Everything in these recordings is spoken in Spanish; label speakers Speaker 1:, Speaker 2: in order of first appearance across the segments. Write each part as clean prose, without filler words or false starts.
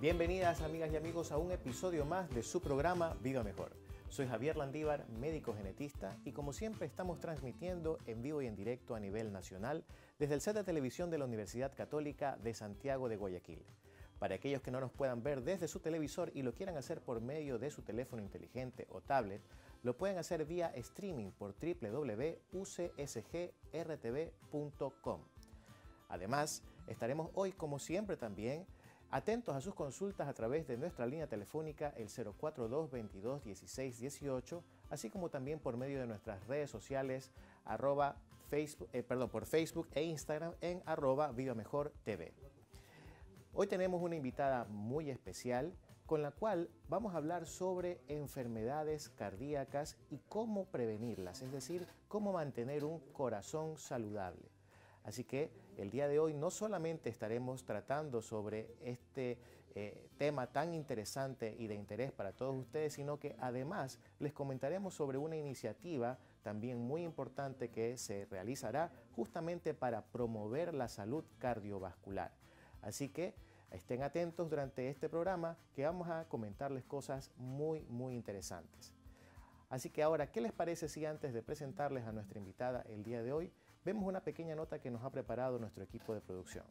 Speaker 1: Bienvenidas amigas y amigos a un episodio más de su programa Vida Mejor. Soy Javier Landívar, médico genetista, y como siempre estamos transmitiendo en vivo y en directo a nivel nacional desde el set de televisión de la Universidad Católica de Santiago de Guayaquil. Para aquellos que no nos puedan ver desde su televisor y lo quieran hacer por medio de su teléfono inteligente o tablet, lo pueden hacer vía streaming por www.ucsgrtv.com. Además, estaremos hoy, como siempre también, atentos a sus consultas a través de nuestra línea telefónica el 042-22-16-18, así como también por medio de nuestras redes sociales por Facebook e Instagram en @VivaMejorTV. Hoy tenemos una invitada muy especial con la cual vamos a hablar sobre enfermedades cardíacas y cómo prevenirlas, es decir, cómo mantener un corazón saludable. Así que el día de hoy no solamente estaremos tratando sobre este tema tan interesante y de interés para todos ustedes, sino que además les comentaremos sobre una iniciativa también muy importante que se realizará justamente para promover la salud cardiovascular. Así que estén atentos durante este programa que vamos a comentarles cosas muy interesantes. Así que ahora, ¿qué les parece si antes de presentarles a nuestra invitada el día de hoy, vemos una pequeña nota que nos ha preparado nuestro equipo de producción?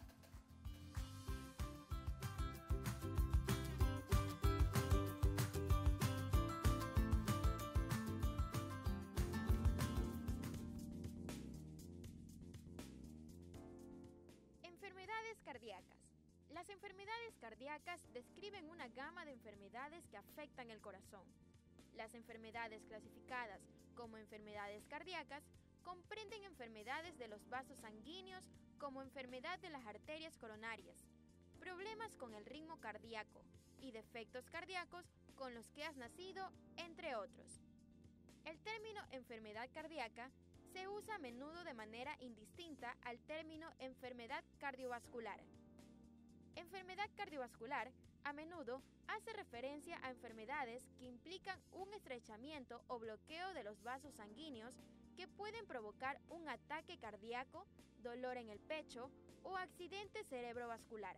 Speaker 2: Enfermedades cardíacas. Las enfermedades cardíacas describen una gama de enfermedades que afectan el corazón. Las enfermedades clasificadas como enfermedades cardíacas comprenden enfermedades de los vasos sanguíneos como enfermedad de las arterias coronarias, problemas con el ritmo cardíaco y defectos cardíacos con los que has nacido, entre otros. El término enfermedad cardíaca se usa a menudo de manera indistinta al término enfermedad cardiovascular. Enfermedad cardiovascular a menudo hace referencia a enfermedades que implican un estrechamiento o bloqueo de los vasos sanguíneos que pueden provocar un ataque cardíaco, dolor en el pecho o accidente cerebrovascular.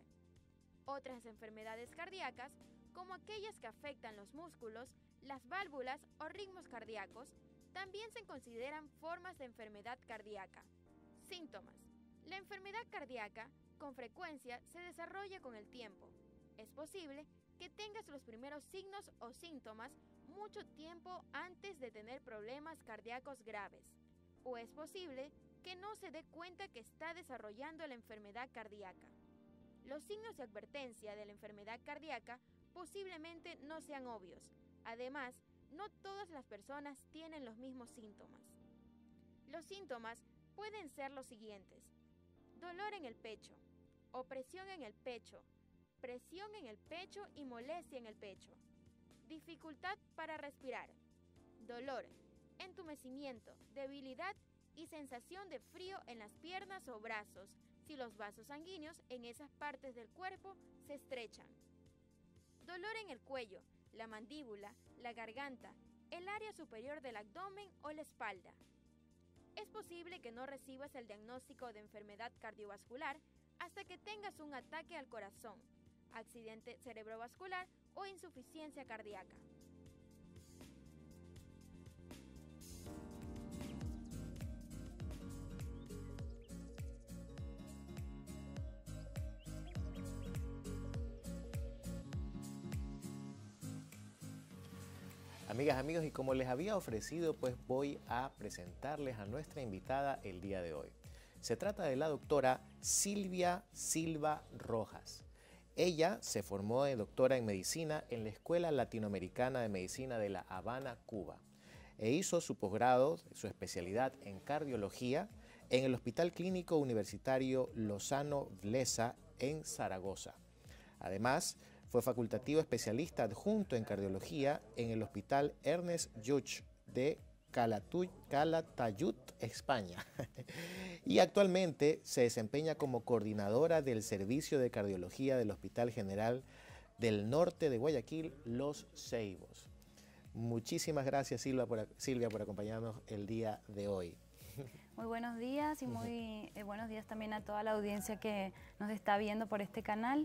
Speaker 2: Otras enfermedades cardíacas, como aquellas que afectan los músculos, las válvulas o ritmos cardíacos, también se consideran formas de enfermedad cardíaca. Síntomas. La enfermedad cardíaca con frecuencia se desarrolla con el tiempo. Es posible que tengas los primeros signos o síntomas mucho tiempo antes de tener problemas cardíacos graves. O es posible que no se dé cuenta que está desarrollando la enfermedad cardíaca. Los signos de advertencia de la enfermedad cardíaca posiblemente no sean obvios. Además, no todas las personas tienen los mismos síntomas. Los síntomas pueden ser los siguientes: dolor en el pecho, opresión en el pecho, presión en el pecho y molestia en el pecho, dificultad para respirar, dolor, entumecimiento, debilidad y sensación de frío en las piernas o brazos si los vasos sanguíneos en esas partes del cuerpo se estrechan, dolor en el cuello, la mandíbula, la garganta, el área superior del abdomen o la espalda. Es posible que no recibas el diagnóstico de enfermedad cardiovascular hasta que tengas un ataque al corazón, accidente cerebrovascular o insuficiencia cardíaca.
Speaker 1: Amigas, amigos, y como les había ofrecido, pues voy a presentarles a nuestra invitada el día de hoy. Se trata de la doctora Silvia Silva Rojas. Ella se formó de doctora en medicina en la Escuela Latinoamericana de Medicina de La Habana, Cuba, e hizo su posgrado, su especialidad en cardiología, en el Hospital Clínico Universitario Lozano Blesa en Zaragoza. Además, fue facultativo especialista adjunto en cardiología en el Hospital Ernest Lluch de Calatayud, España. Y actualmente se desempeña como coordinadora del Servicio de Cardiología del Hospital General del Norte de Guayaquil, Los Ceibos. Muchísimas gracias, Silvia, por acompañarnos el día de hoy.
Speaker 3: Muy buenos días y muy buenos días también a toda la audiencia que nos está viendo por este canal.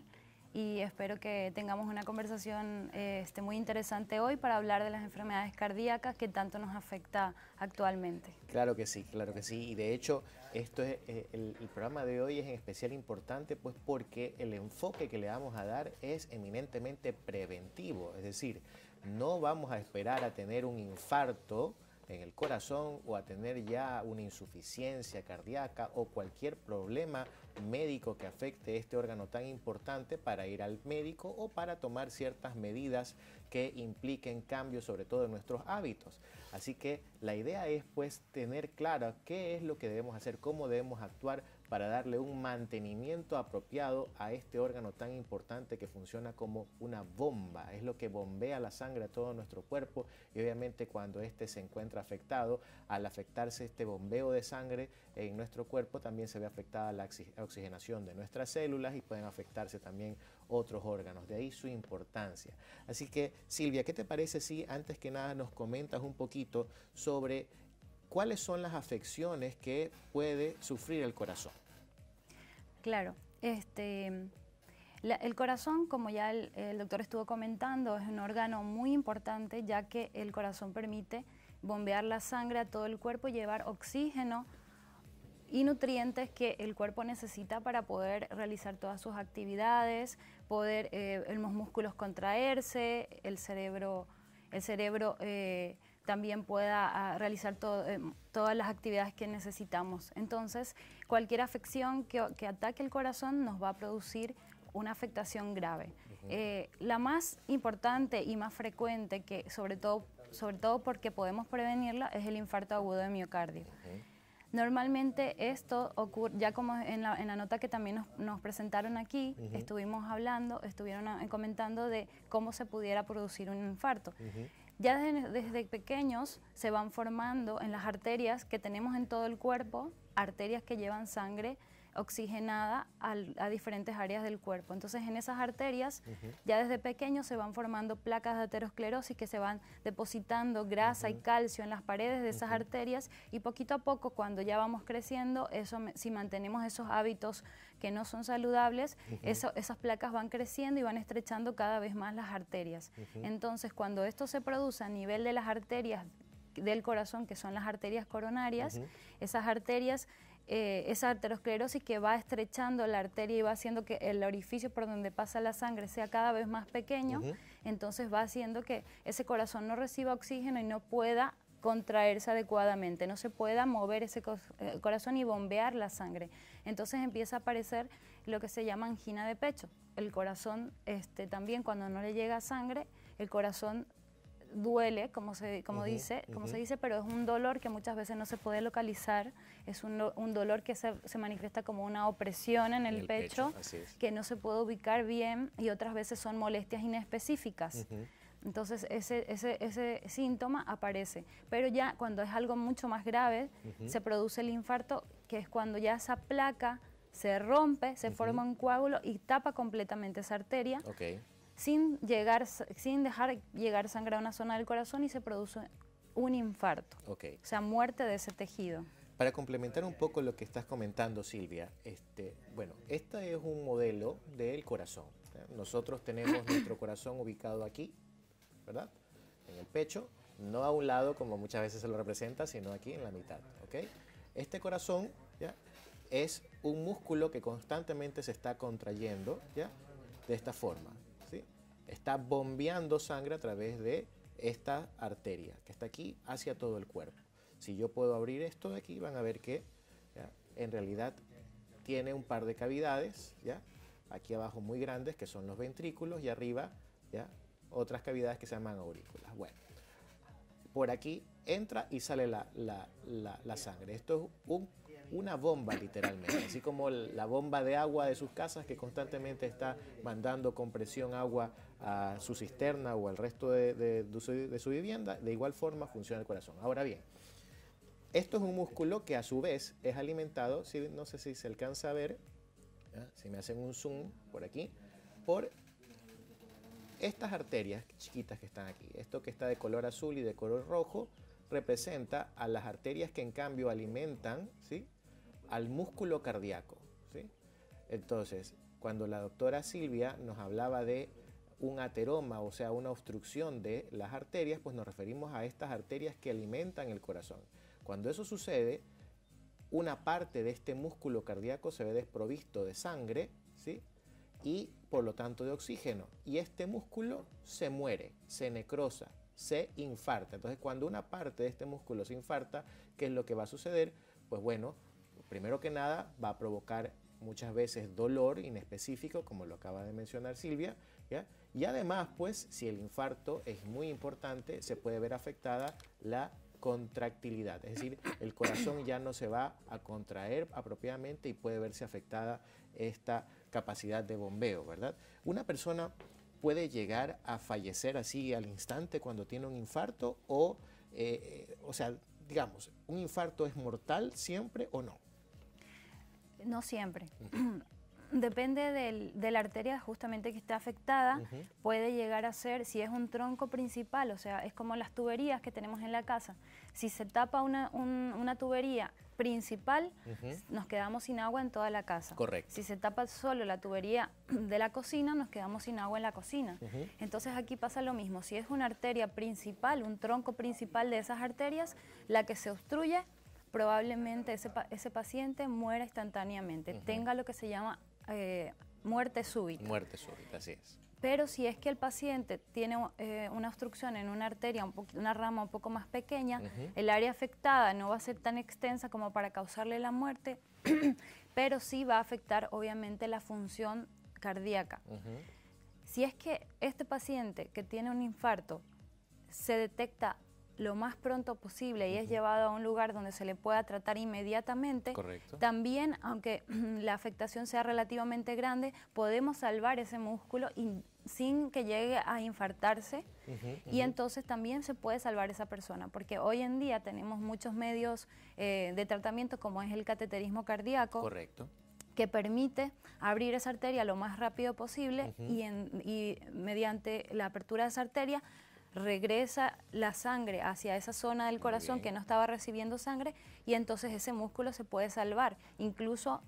Speaker 3: y espero que tengamos una conversación muy interesante hoy para hablar de las enfermedades cardíacas que tanto nos afecta actualmente.
Speaker 1: Claro que sí, y de hecho esto es, el programa de hoy es en especial importante pues porque el enfoque que le vamos a dar es eminentemente preventivo, es decir, no vamos a esperar a tener un infarto en el corazón o a tener ya una insuficiencia cardíaca o cualquier problema médico que afecte este órgano tan importante para ir al médico o para tomar ciertas medidas que impliquen cambios sobre todo en nuestros hábitos. Así que la idea es pues tener claro qué es lo que debemos hacer, cómo debemos actuar para darle un mantenimiento apropiado a este órgano tan importante que funciona como una bomba. Es lo que bombea la sangre a todo nuestro cuerpo y obviamente cuando este se encuentra afectado, al afectarse este bombeo de sangre en nuestro cuerpo también se ve afectada la oxigenación de nuestras células y pueden afectarse también otros órganos, de ahí su importancia. Así que Silvia, ¿qué te parece si antes que nada nos comentas un poquito sobre cuáles son las afecciones que puede sufrir el corazón?
Speaker 3: Claro, el corazón, como ya el doctor estuvo comentando, es un órgano muy importante ya que el corazón permite bombear la sangre a todo el cuerpo y llevar oxígeno y nutrientes que el cuerpo necesita para poder realizar todas sus actividades, poder los músculos contraerse, el cerebro también pueda realizar todas las actividades que necesitamos. Entonces, cualquier afección que ataque el corazón nos va a producir una afectación grave. La más importante y más frecuente, que sobre todo porque podemos prevenirla, es el infarto agudo de miocardio. Normalmente esto ocurre, ya como en la nota que también nos presentaron aquí, estuvieron comentando de cómo se pudiera producir un infarto. Ya desde pequeños se van formando en las arterias que tenemos en todo el cuerpo, arterias que llevan sangre oxigenada a diferentes áreas del cuerpo. Entonces en esas arterias ya desde pequeños se van formando placas de aterosclerosis que se van depositando grasa y calcio en las paredes de esas arterias y poquito a poco cuando ya vamos creciendo, si mantenemos esos hábitos que no son saludables, esas placas van creciendo y van estrechando cada vez más las arterias. Entonces cuando esto se produce a nivel de las arterias del corazón, que son las arterias coronarias, esas arterias esa aterosclerosis que va estrechando la arteria y va haciendo que el orificio por donde pasa la sangre sea cada vez más pequeño, entonces va haciendo que ese corazón no reciba oxígeno y no pueda contraerse adecuadamente, no se pueda mover ese corazón y bombear la sangre. Entonces empieza a aparecer lo que se llama angina de pecho. El corazón también cuando no le llega sangre, el corazón duele, como se dice, pero es un dolor que muchas veces no se puede localizar, es un dolor que se manifiesta como una opresión en el pecho que no se puede ubicar bien y otras veces son molestias inespecíficas. Entonces ese síntoma aparece, pero ya cuando es algo mucho más grave se produce el infarto, que es cuando ya esa placa se rompe, se forma un coágulo y tapa completamente esa arteria. Sin dejar llegar sangre a una zona del corazón y se produce un infarto, o sea, muerte de ese tejido.
Speaker 1: Para complementar un poco lo que estás comentando, Silvia, bueno, este es un modelo del corazón. Nosotros tenemos nuestro corazón ubicado aquí, ¿verdad? En el pecho, no a un lado como muchas veces se lo representa, sino aquí en la mitad, Este corazón, ¿ya?, es un músculo que constantemente se está contrayendo, ¿ya?, de esta forma. Está bombeando sangre a través de esta arteria que está aquí hacia todo el cuerpo. Si yo puedo abrir esto de aquí, van a ver que ¿ya?, en realidad tiene un par de cavidades, ¿ya?, aquí abajo muy grandes, que son los ventrículos, y arriba ¿ya?, otras cavidades que se llaman aurículas. Bueno, por aquí entra y sale la sangre. Esto es una bomba literalmente, así como la bomba de agua de sus casas que constantemente está mandando con presión agua a su cisterna o al resto de su vivienda. De igual forma funciona el corazón. Ahora bien, esto es un músculo que a su vez es alimentado, no sé si se alcanza a ver, ¿ya?, si me hacen un zoom por aquí, por estas arterias chiquitas que están aquí. Esto que está de color azul y de color rojo representa a las arterias que en cambio alimentan, ¿sí?, al músculo cardíaco, ¿sí? Entonces, cuando la doctora Silvia nos hablaba de un ateroma, o sea, una obstrucción de las arterias, pues nos referimos a estas arterias que alimentan el corazón. Cuando eso sucede, una parte de este músculo cardíaco se ve desprovisto de sangre, ¿sí? Y por lo tanto de oxígeno. Y este músculo se muere, se necrosa, se infarta. Entonces, cuando una parte de este músculo se infarta, ¿qué es lo que va a suceder? Pues bueno, primero que nada va a provocar muchas veces dolor inespecífico, como lo acaba de mencionar Silvia, ¿ya? Y además, pues, si el infarto es muy importante, se puede ver afectada la contractilidad, es decir, el corazón ya no se va a contraer apropiadamente y puede verse afectada esta capacidad de bombeo, ¿verdad? Una persona puede llegar a fallecer así al instante cuando tiene un infarto o sea, digamos, ¿un infarto es mortal siempre o no?
Speaker 3: No siempre. Depende de la arteria justamente que está afectada, puede llegar a ser, si es un tronco principal, o sea, es como las tuberías que tenemos en la casa. Si se tapa una tubería principal, nos quedamos sin agua en toda la casa.
Speaker 1: Correcto.
Speaker 3: Si se tapa solo la tubería de la cocina, nos quedamos sin agua en la cocina. Entonces aquí pasa lo mismo, si es una arteria principal, un tronco principal de esas arterias, la que se obstruye, probablemente ese paciente muera instantáneamente, tenga lo que se llama muerte súbita.
Speaker 1: Muerte súbita, así es.
Speaker 3: Pero si es que el paciente tiene una obstrucción en una arteria, una rama un poco más pequeña, el área afectada no va a ser tan extensa como para causarle la muerte, pero sí va a afectar obviamente la función cardíaca. Si es que este paciente que tiene un infarto se detecta lo más pronto posible y es llevado a un lugar donde se le pueda tratar inmediatamente,
Speaker 1: correcto,
Speaker 3: también, aunque la afectación sea relativamente grande, podemos salvar ese músculo sin que llegue a infartarse y entonces también se puede salvar esa persona, porque hoy en día tenemos muchos medios de tratamiento como es el cateterismo cardíaco,
Speaker 1: correcto,
Speaker 3: que permite abrir esa arteria lo más rápido posible y mediante la apertura de esa arteria regresa la sangre hacia esa zona del corazón que no estaba recibiendo sangre y entonces ese músculo se puede salvar. Incluso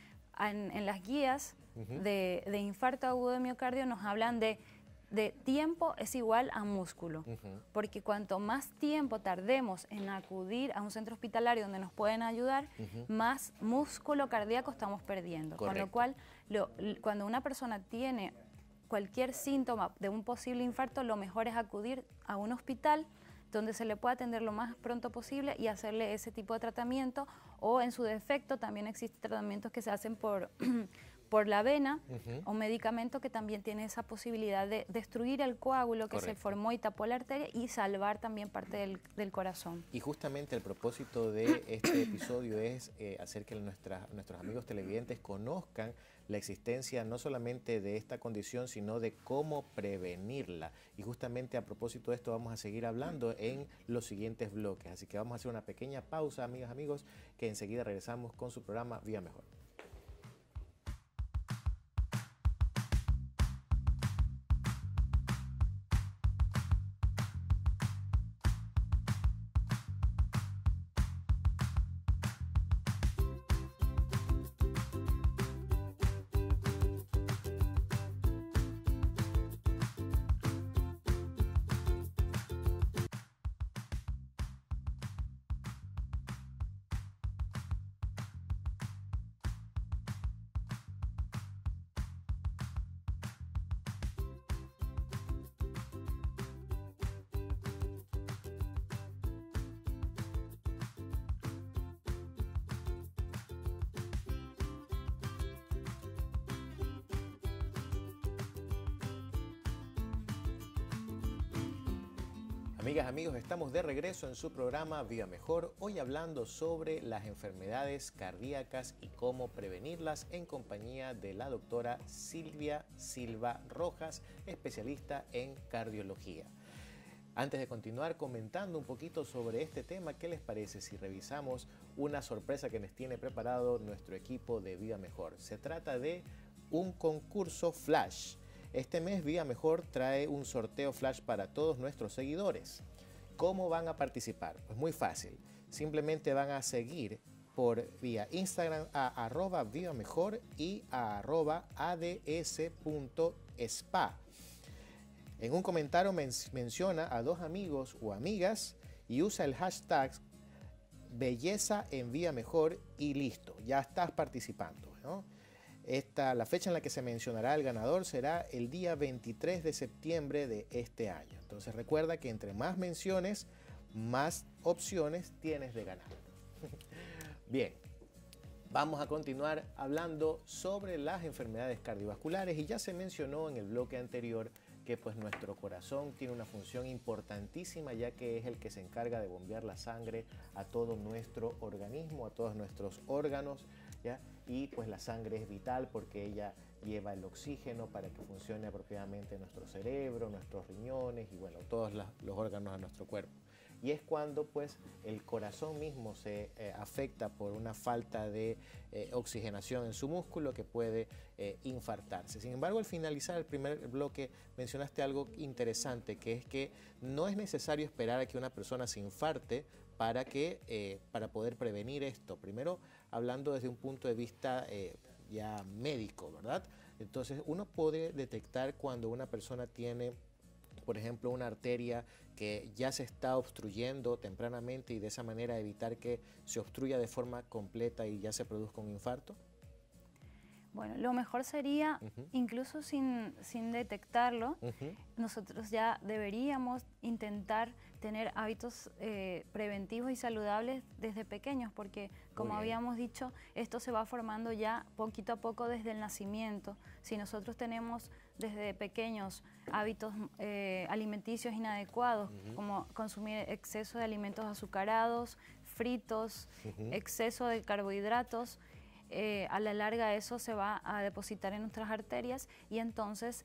Speaker 3: en las guías de infarto agudo de miocardio nos hablan de tiempo es igual a músculo, porque cuanto más tiempo tardemos en acudir a un centro hospitalario donde nos pueden ayudar, más músculo cardíaco estamos perdiendo.
Speaker 1: Correcto.
Speaker 3: Con lo cual, cuando una persona tiene cualquier síntoma de un posible infarto, lo mejor es acudir a un hospital donde se le pueda atender lo más pronto posible y hacerle ese tipo de tratamiento, o en su defecto también existen tratamientos que se hacen por la vena, o medicamento que también tiene esa posibilidad de destruir el coágulo que se formó y tapó la arteria y salvar también parte del corazón.
Speaker 1: Y justamente el propósito de este episodio es hacer que nuestros amigos televidentes conozcan la existencia no solamente de esta condición, sino de cómo prevenirla. Y justamente a propósito de esto vamos a seguir hablando en los siguientes bloques. Así que vamos a hacer una pequeña pausa, amigas, amigos, que enseguida regresamos con su programa Vida Mejor. Amigas, amigos, estamos de regreso en su programa Vida Mejor, hoy hablando sobre las enfermedades cardíacas y cómo prevenirlas en compañía de la doctora Silvia Silva Rojas, especialista en cardiología. Antes de continuar comentando un poquito sobre este tema, ¿qué les parece si revisamos una sorpresa que nos tiene preparado nuestro equipo de Vida Mejor? Se trata de un concurso flash. Este mes Vida Mejor trae un sorteo flash para todos nuestros seguidores. ¿Cómo van a participar? Pues muy fácil. Simplemente van a seguir por vía Instagram a @vivamejor y a @ads.spa. En un comentario menciona a 2 amigos o amigas y usa el hashtag belleza en Vía Mejor y listo, ya estás participando, ¿no? La fecha en la que se mencionará el ganador será el día 23 de septiembre de este año. Entonces recuerda que entre más menciones, más opciones tienes de ganar. Bien, vamos a continuar hablando sobre las enfermedades cardiovasculares y ya se mencionó en el bloque anterior que pues nuestro corazón tiene una función importantísima, ya que es el que se encarga de bombear la sangre a todo nuestro organismo, a todos nuestros órganos, ¿ya? Y pues la sangre es vital porque ella lleva el oxígeno para que funcione apropiadamente nuestro cerebro, nuestros riñones y bueno, todos los órganos de nuestro cuerpo. Y es cuando pues el corazón mismo se afecta por una falta de oxigenación en su músculo que puede infartarse. Sin embargo, al finalizar el primer bloque mencionaste algo interesante, que es que no es necesario esperar a que una persona se infarte para poder prevenir esto. Primero, hablando desde un punto de vista ya médico, ¿verdad? Entonces, uno puede detectar cuando una persona tiene, por ejemplo, una arteria que ya se está obstruyendo tempranamente y de esa manera evitar que se obstruya de forma completa y ya se produzca un infarto.
Speaker 3: Bueno, lo mejor sería, incluso sin detectarlo, nosotros ya deberíamos intentar tener hábitos preventivos y saludables desde pequeños, porque como habíamos dicho, esto se va formando ya poquito a poco desde el nacimiento. Si nosotros tenemos desde pequeños hábitos alimenticios inadecuados, como consumir exceso de alimentos azucarados, fritos, exceso de carbohidratos, a la larga eso se va a depositar en nuestras arterias y entonces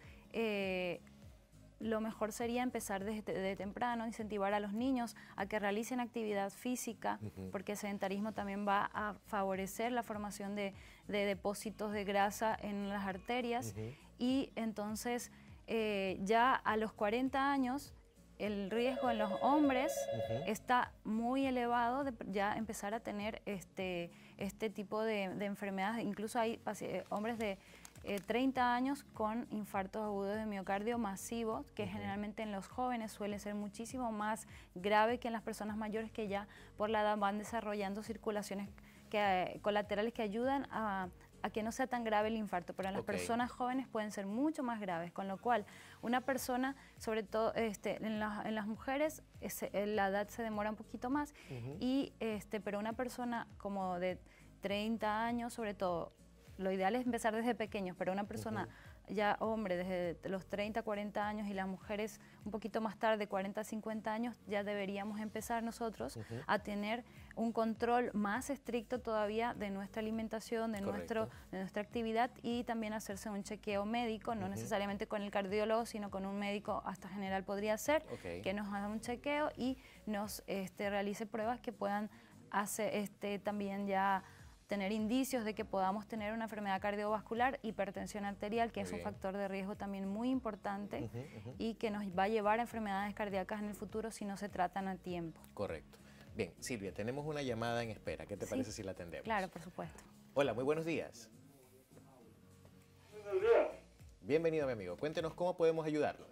Speaker 3: lo mejor sería empezar desde temprano, incentivar a los niños a que realicen actividad física, porque el sedentarismo también va a favorecer la formación de depósitos de grasa en las arterias y entonces ya a los 40 años el riesgo en los hombres está muy elevado de ya empezar a tener este tipo de enfermedades. Incluso hay hombres de 30 años con infartos agudos de miocardio masivos, que generalmente en los jóvenes suele ser muchísimo más grave que en las personas mayores que ya por la edad van desarrollando circulaciones colaterales que ayudan a que no sea tan grave el infarto, pero en las personas jóvenes pueden ser mucho más graves, con lo cual una persona, sobre todo en las mujeres, la edad se demora un poquito más, pero una persona como de 30 años, sobre todo, lo ideal es empezar desde pequeños, pero una persona ya hombre desde los 30, 40 años y las mujeres un poquito más tarde, 40, 50 años, ya deberíamos empezar nosotros a tener un control más estricto todavía de nuestra alimentación, de nuestra actividad y también hacerse un chequeo médico, no necesariamente con el cardiólogo, sino con un médico hasta general podría ser, que nos haga un chequeo y nos realice pruebas que puedan hacer también ya tener indicios de que podamos tener una enfermedad cardiovascular, hipertensión arterial, que es un factor de riesgo también muy importante y que nos va a llevar a enfermedades cardíacas en el futuro si no se tratan a tiempo.
Speaker 1: Correcto. Bien, Silvia, tenemos una llamada en espera. ¿Qué te parece si la atendemos?
Speaker 3: Claro, por supuesto.
Speaker 1: Hola, muy buenos días.
Speaker 4: Buenos días.
Speaker 1: Bienvenido, mi amigo. Cuéntenos cómo podemos ayudarlo.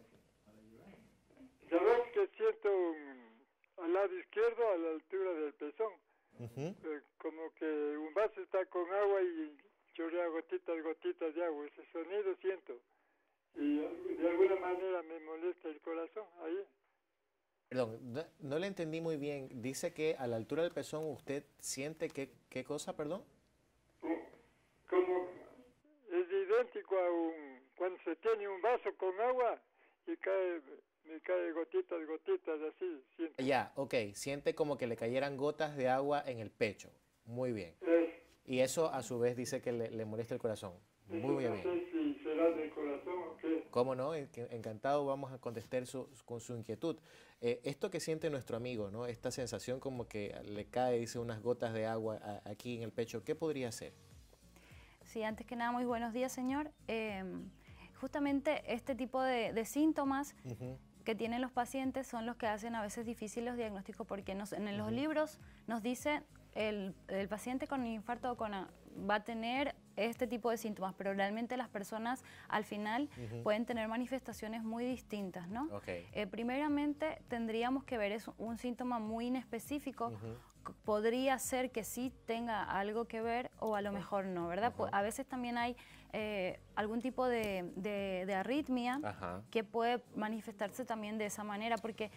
Speaker 4: Sabes que siento al lado izquierdo, a la altura del pezón. Como que un vaso está con agua y chorrea gotitas de agua. Ese sonido siento. Y de alguna manera me molesta el corazón ahí.
Speaker 1: Perdón, no le entendí muy bien. Dice que a la altura del pezón usted siente ¿qué cosa, perdón?
Speaker 4: Como es idéntico a cuando se tiene un vaso con agua y me cae gotitas así. Siento.
Speaker 1: Ya, siente como que le cayeran gotas de agua en el pecho. Muy bien. Y eso a su vez dice que le molesta el corazón. Muy bien.
Speaker 4: No sé si será del corazón o qué.
Speaker 1: ¿Cómo no? Encantado, vamos a contestar con su inquietud. Esto que siente nuestro amigo, ¿no? Esta sensación como que le cae, dice, unas gotas de agua aquí en el pecho, ¿qué podría ser?
Speaker 3: Sí, antes que nada, muy buenos días, señor. Justamente este tipo de síntomas que tienen los pacientes son los que hacen a veces difícil los diagnósticos porque en los libros nos dice el paciente con infarto va a tener este tipo de síntomas, pero realmente las personas al final pueden tener manifestaciones muy distintas, ¿no? Primeramente tendríamos que ver, es un síntoma muy inespecífico, podría ser que sí tenga algo que ver o a lo mejor no, ¿verdad? A veces también hay algún tipo de arritmia que puede manifestarse también de esa manera, porque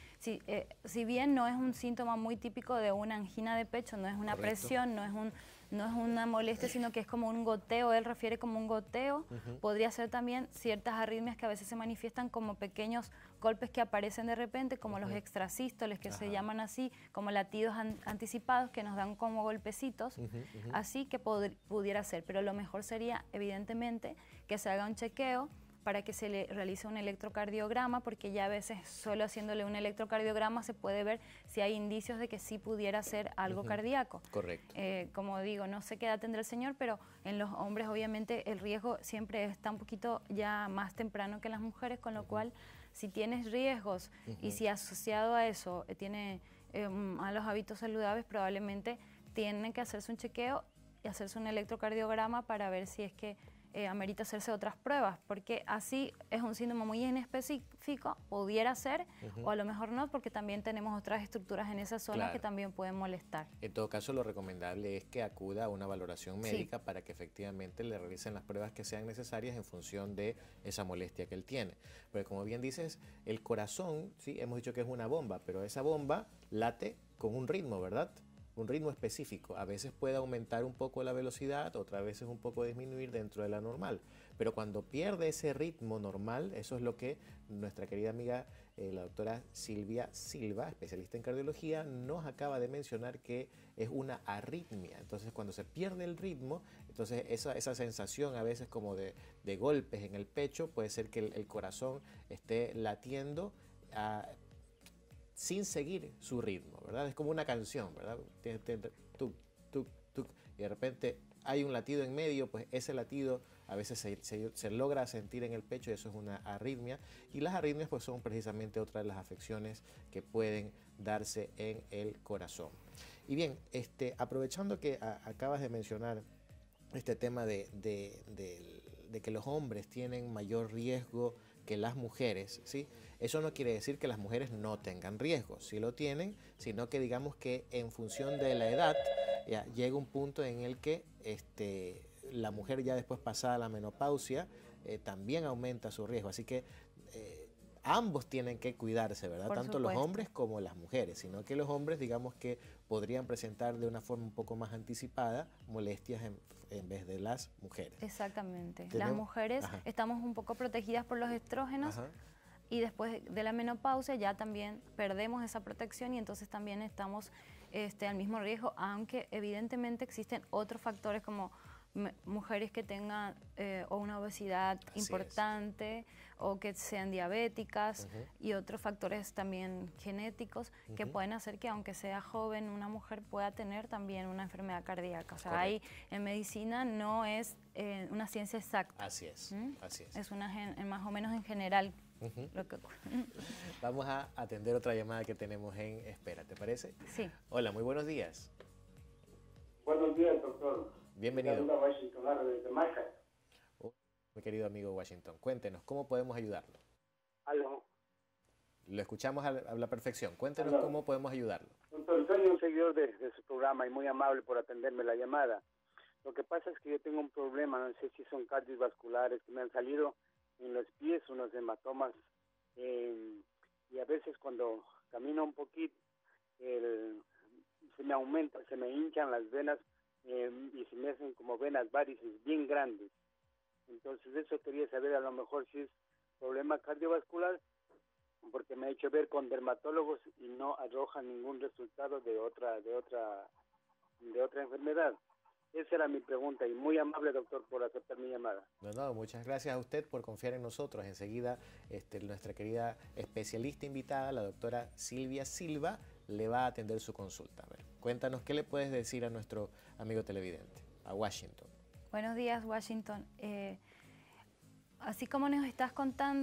Speaker 3: si bien no es un síntoma muy típico de una angina de pecho, no es una presión, no es una molestia, sino que es como un goteo, él refiere como un goteo, podría ser también ciertas arritmias que a veces se manifiestan como pequeños golpes que aparecen de repente, como los extrasístoles, que se llaman así, como latidos anticipados que nos dan como golpecitos, así que pudiera ser, pero lo mejor sería evidentemente que se haga un chequeo para que se le realice un electrocardiograma, porque ya a veces solo haciéndole un electrocardiograma se puede ver si hay indicios de que sí pudiera ser algo cardíaco.
Speaker 1: Correcto.
Speaker 3: Como digo, no sé qué edad tendrá el señor, pero en los hombres obviamente el riesgo siempre está un poquito ya más temprano que en las mujeres, con lo cual si tienes riesgos y si asociado a eso tiene malos hábitos saludables, probablemente tienen que hacerse un chequeo y hacerse un electrocardiograma para ver si es que amerita hacerse otras pruebas, porque así es un síndrome muy inespecífico, pudiera ser, o a lo mejor no, porque también tenemos otras estructuras en esa zona que también pueden molestar.
Speaker 1: En todo caso, lo recomendable es que acuda a una valoración médica para que efectivamente le realicen las pruebas que sean necesarias en función de esa molestia que él tiene. Porque como bien dices, el corazón, sí, hemos dicho que es una bomba, pero esa bomba late con un ritmo, ¿verdad? Un ritmo específico. A veces puede aumentar un poco la velocidad, otras veces un poco disminuir dentro de la normal. Pero cuando pierde ese ritmo normal, eso es lo que nuestra querida amiga, la doctora Silvia Silva, especialista en cardiología, nos acaba de mencionar que es una arritmia. Entonces, cuando se pierde el ritmo, entonces esa sensación a veces como de golpes en el pecho, puede ser que el corazón esté latiendo sin seguir su ritmo, ¿verdad? Es como una canción, ¿verdad? Tuc, tuc, tuc, y de repente hay un latido en medio, pues ese latido a veces se logra sentir en el pecho y eso es una arritmia. Y las arritmias pues son precisamente otra de las afecciones que pueden darse en el corazón. Y bien, aprovechando que acabas de mencionar este tema de que los hombres tienen mayor riesgo que las mujeres, ¿sí? Eso no quiere decir que las mujeres no tengan riesgo, sí lo tienen, sino que digamos que en función de la edad ya llega un punto en el que la mujer ya después pasada la menopausia también aumenta su riesgo, así que ambos tienen que cuidarse, ¿verdad? Tanto los hombres como las mujeres, sino que los hombres digamos que podrían presentar de una forma un poco más anticipada molestias en vez de las mujeres.
Speaker 3: Exactamente. Las mujeres estamos un poco protegidas por los estrógenos y después de la menopausia ya también perdemos esa protección y entonces también estamos al mismo riesgo, aunque evidentemente existen otros factores como mujeres que tengan o una obesidad importante o que sean diabéticas y otros factores también genéticos que pueden hacer que aunque sea joven una mujer pueda tener también una enfermedad cardíaca. O sea, ahí en medicina no es una ciencia exacta.
Speaker 1: Así es, así es.
Speaker 3: Es más o menos en general. Lo que ocurre.
Speaker 1: Vamos a atender otra llamada que tenemos en espera, ¿te parece?
Speaker 3: Sí.
Speaker 1: Hola, muy buenos días.
Speaker 5: Buenos días, doctor.
Speaker 1: Bienvenido.
Speaker 5: Washington, desde Maca.
Speaker 1: Mi querido amigo Washington, cuéntenos, ¿cómo podemos ayudarlo?
Speaker 5: Aló.
Speaker 1: Lo escuchamos a la perfección. Cuéntenos cómo podemos ayudarlo.
Speaker 5: Doctor, soy un seguidor de su programa y muy amable por atenderme la llamada. Lo que pasa es que yo tengo un problema, no sé si son cardiovasculares, que me han salido en los pies unos hematomas y a veces cuando camino un poquito se me aumenta, se me hinchan las venas y se me hacen como venas varices bien grandes. Entonces eso quería saber a lo mejor si es problema cardiovascular, porque me he hecho ver con dermatólogos y no arroja ningún resultado de otra enfermedad. Esa era mi pregunta y muy amable, doctor, por aceptar mi llamada.
Speaker 1: No, muchas gracias a usted por confiar en nosotros. Enseguida nuestra querida especialista invitada, la doctora Silvia Silva, le va a atender su consulta. A ver, cuéntanos, ¿qué le puedes decir a nuestro amigo televidente, a Washington?
Speaker 3: Buenos días, Washington. Así como nos estás contando,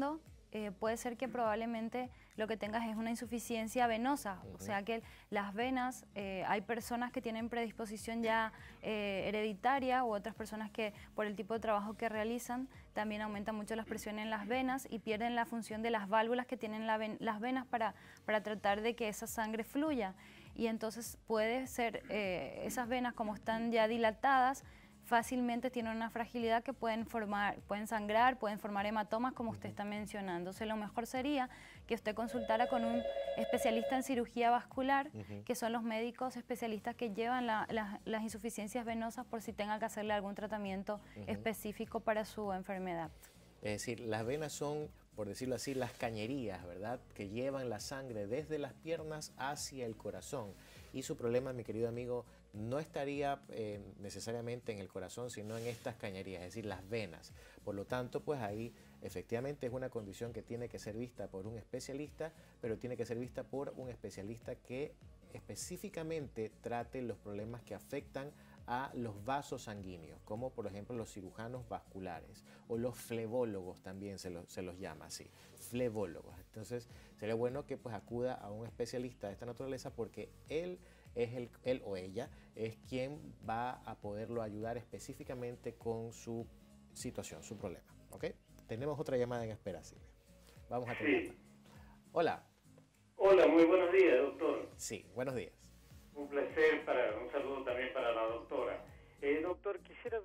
Speaker 3: puede ser que probablemente lo que tengas es una insuficiencia venosa, o sea que las venas, hay personas que tienen predisposición ya hereditaria u otras personas que por el tipo de trabajo que realizan también aumenta mucho la presión en las venas y pierden la función de las válvulas que tienen las venas para tratar de que esa sangre fluya. Y entonces puede ser, esas venas como están ya dilatadas, fácilmente tienen una fragilidad que pueden sangrar, pueden formar hematomas como usted está mencionando. Entonces lo mejor sería que usted consultara con un especialista en cirugía vascular, que son los médicos especialistas que llevan las insuficiencias venosas por si tenga que hacerle algún tratamiento específico para su enfermedad.
Speaker 1: Es decir, las venas son, por decirlo así, las cañerías, ¿verdad?, que llevan la sangre desde las piernas hacia el corazón. Y su problema, mi querido amigo, no estaría necesariamente en el corazón, sino en estas cañerías, es decir, las venas. Por lo tanto, pues ahí efectivamente es una condición que tiene que ser vista por un especialista, pero tiene que ser vista por un especialista que específicamente trate los problemas que afectan a los vasos sanguíneos, como por ejemplo los cirujanos vasculares o los flebólogos, también se los llama así, flebólogos. Entonces sería bueno que pues acuda a un especialista de esta naturaleza, porque él o ella es quien va a poderlo ayudar específicamente con su situación, su problema. ¿Ok? Tenemos otra llamada en espera, Silvia. Vamos a tenerla. Hola.
Speaker 6: Hola, muy buenos días, doctor.
Speaker 1: Sí, buenos días.
Speaker 6: Un placer, un saludo también para la doctora. Doctor, quisiera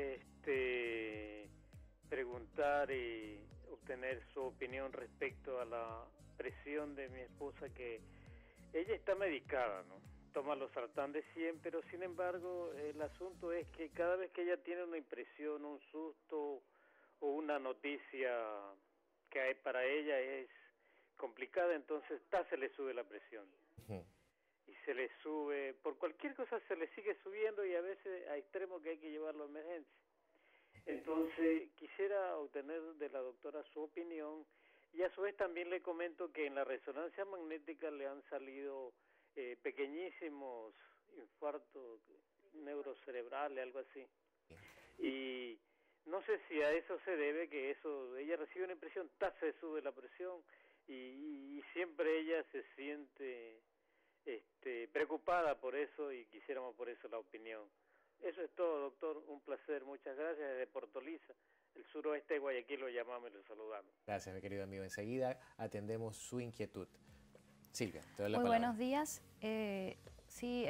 Speaker 6: preguntar y obtener su opinión respecto a la presión de mi esposa, que ella está medicada, ¿no? Toma los sartán de 100, pero sin embargo el asunto es que cada vez que ella tiene una impresión, un susto o una noticia que para ella es complicada, entonces se le sube la presión. Y se le sube, por cualquier cosa se le sigue subiendo, y a veces a extremo que hay que llevarlo a emergencia. Entonces quisiera obtener de la doctora su opinión, y a su vez también le comento que en la resonancia magnética le han salido pequeñísimos infartos neurocerebrales, algo así. Y no sé si a eso se debe, que ella recibe una impresión, se sube la presión, y siempre ella se siente preocupada por eso, y quisiéramos por eso la opinión. Eso es todo, doctor, un placer, muchas gracias. Desde Portoliza, el suroeste de Guayaquil, lo llamamos y lo saludamos.
Speaker 1: Gracias, mi querido amigo. Enseguida atendemos su inquietud. Silvia, te doy la
Speaker 3: palabra. Muy buenos días. Sí,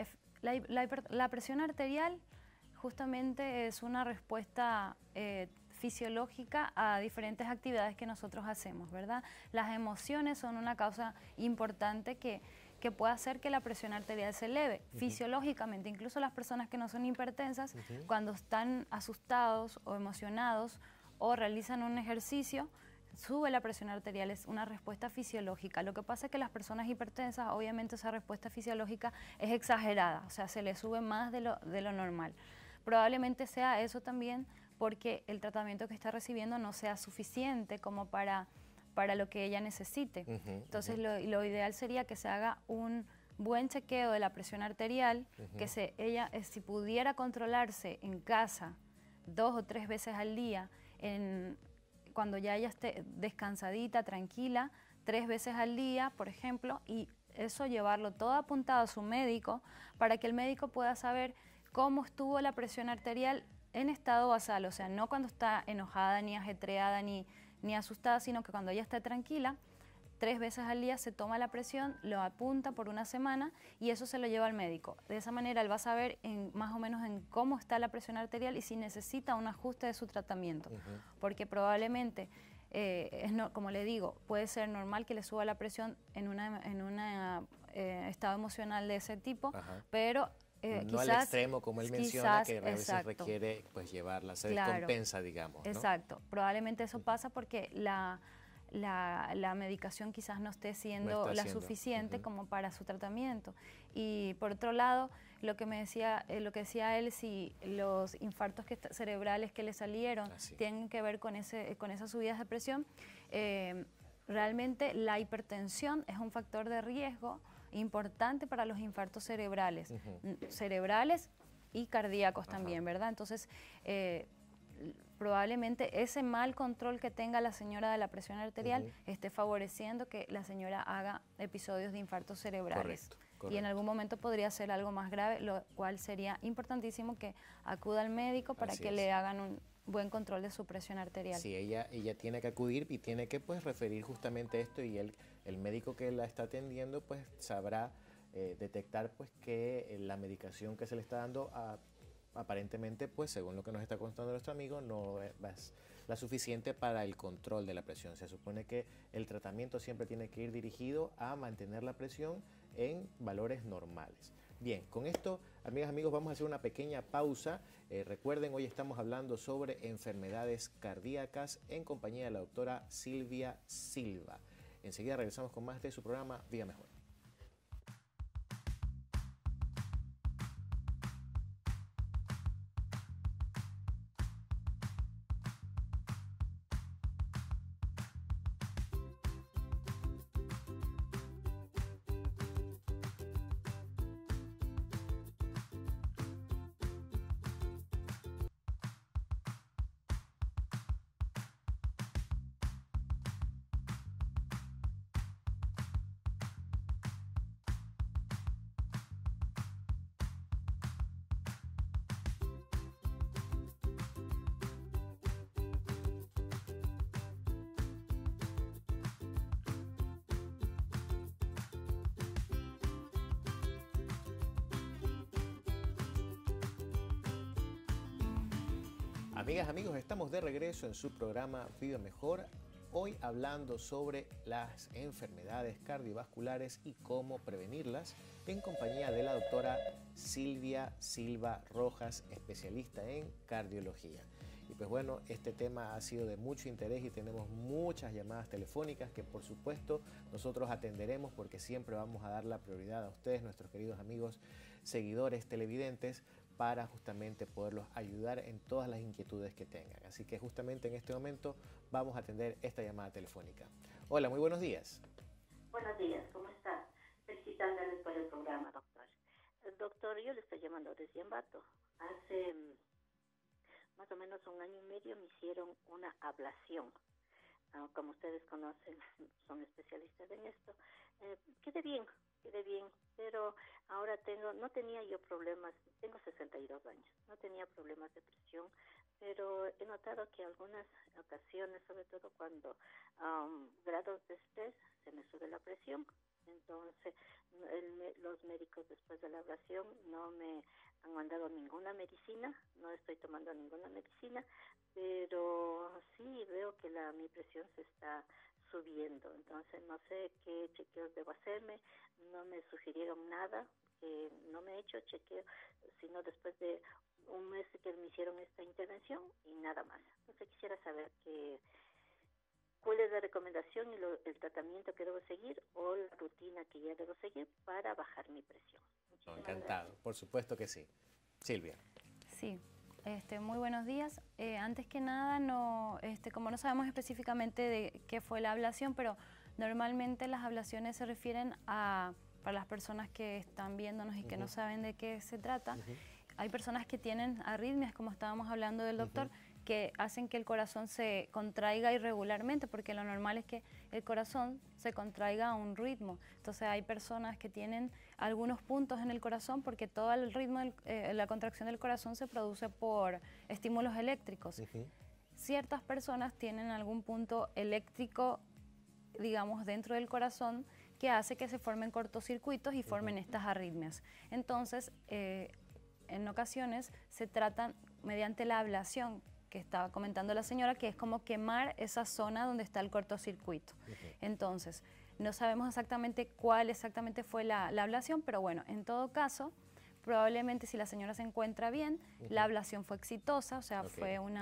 Speaker 3: la presión arterial justamente es una respuesta fisiológica a diferentes actividades que nosotros hacemos, ¿verdad? Las emociones son una causa importante que puede hacer que la presión arterial se eleve fisiológicamente. Incluso las personas que no son hipertensas, cuando están asustados o emocionados o realizan un ejercicio, sube la presión arterial, es una respuesta fisiológica. Lo que pasa es que las personas hipertensas, obviamente esa respuesta fisiológica es exagerada, o sea, se le sube más de lo normal. Probablemente sea eso también porque el tratamiento que está recibiendo no sea suficiente como para lo que ella necesite. Entonces lo ideal sería que se haga un buen chequeo de la presión arterial, que ella si pudiera controlarse en casa 2 o 3 veces al día, cuando ya ella esté descansadita, tranquila, 3 veces al día, por ejemplo, y eso llevarlo todo apuntado a su médico para que el médico pueda saber cómo estuvo la presión arterial en estado basal, o sea, no cuando está enojada, ni ajetreada, ni asustada, sino que cuando ella esté tranquila, 3 veces al día se toma la presión, lo apunta por una semana y eso se lo lleva al médico. De esa manera él va a saber más o menos en cómo está la presión arterial y si necesita un ajuste de su tratamiento. Porque probablemente, como le digo, puede ser normal que le suba la presión en un estado emocional de ese tipo, pero
Speaker 1: no
Speaker 3: quizás,
Speaker 1: al extremo, como él menciona, que a veces requiere pues llevarla, se descompensa, digamos, ¿no?
Speaker 3: Exacto, probablemente eso pasa porque la medicación quizás no esté siendo la suficiente como para su tratamiento. Y por otro lado, lo que decía él, si los infartos cerebrales que le salieron tienen que ver con esas subidas de presión, realmente la hipertensión es un factor de riesgo importante para los infartos cerebrales, cerebrales y cardíacos también, ¿verdad? Entonces, probablemente ese mal control que tenga la señora de la presión arterial esté favoreciendo que la señora haga episodios de infartos cerebrales.
Speaker 1: Correcto.
Speaker 3: Y en algún momento podría ser algo más grave, lo cual sería importantísimo que acuda al médico para que le hagan un buen control de su presión arterial.
Speaker 1: Sí, ella tiene que acudir y tiene que pues referir justamente esto, y el médico que la está atendiendo pues sabrá detectar pues que la medicación que se le está dando aparentemente, pues según lo que nos está contando nuestro amigo, no es la suficiente para el control de la presión. Se supone que el tratamiento siempre tiene que ir dirigido a mantener la presión en valores normales. Bien, con esto, amigas, amigos, vamos a hacer una pequeña pausa. Recuerden, hoy estamos hablando sobre enfermedades cardíacas en compañía de la doctora Silvia Silva. Enseguida regresamos con más de su programa Vida Mejor. Amigas, amigos, estamos de regreso en su programa Vida Mejor, hoy hablando sobre las enfermedades cardiovasculares y cómo prevenirlas, en compañía de la doctora Silvia Silva Rojas, especialista en cardiología. Y pues bueno, este tema ha sido de mucho interés y tenemos muchas llamadas telefónicas que por supuesto nosotros atenderemos, porque siempre vamos a dar la prioridad a ustedes, nuestros queridos amigos, seguidores, televidentes, para justamente poderlos ayudar en todas las inquietudes que tengan. Así que justamente en este momento vamos a atender esta llamada telefónica. Hola, muy buenos días.
Speaker 7: Buenos días, ¿cómo está? Felicitándoles por el programa, doctor. Doctor, yo le estoy llamando desde Ambato. Hace más o menos 1 año y medio me hicieron una ablación. Como ustedes conocen, son especialistas en esto. Quedé bien, pero ahora no tenía yo problemas, tengo 62 años, no tenía problemas de presión, pero he notado que algunas ocasiones, sobre todo cuando grados de estrés, se me sube la presión. Entonces, los médicos después de la ablación no me han mandado ninguna medicina, no estoy tomando ninguna medicina, pero sí veo que mi presión se está subiendo. Entonces, no sé qué chequeos debo hacerme, no me sugirieron nada, no me he hecho chequeo, sino después de 1 mes que me hicieron esta intervención y nada más. Entonces, quisiera saber cuál es la recomendación y el tratamiento que debo seguir o la rutina que ya debo seguir para bajar mi presión.
Speaker 1: Encantado, gracias. Por supuesto que sí. Silvia.
Speaker 3: Sí, muy buenos días. Antes que nada, como no sabemos específicamente de qué fue la ablación, pero normalmente las ablaciones se refieren para las personas que están viéndonos y que no saben de qué se trata, hay personas que tienen arritmias, como estábamos hablando del doctor, que hacen que el corazón se contraiga irregularmente, porque lo normal es que el corazón se contraiga a un ritmo. Entonces hay personas que tienen algunos puntos en el corazón, porque todo el ritmo, la contracción del corazón se produce por estímulos eléctricos. Ciertas personas tienen algún punto eléctrico, digamos, dentro del corazón, que hace que se formen cortocircuitos y formen estas arritmias. Entonces, en ocasiones se tratan mediante la ablación, que estaba comentando la señora, que es como quemar esa zona donde está el cortocircuito. Entonces, no sabemos exactamente cuál exactamente fue la ablación, pero bueno, en todo caso, probablemente si la señora se encuentra bien, la ablación fue exitosa, o sea,